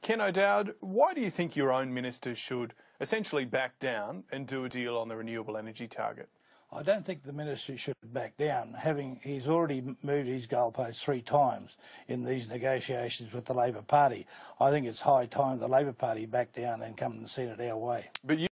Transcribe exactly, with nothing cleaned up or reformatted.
Ken O'Dowd, why do you think your own minister should essentially back down and do a deal on the renewable energy target? I don't think the minister should back down. Having he's already moved his goalposts three times in these negotiations with the Labor Party. I think it's high time the Labor Party back down and come and send it our way. But you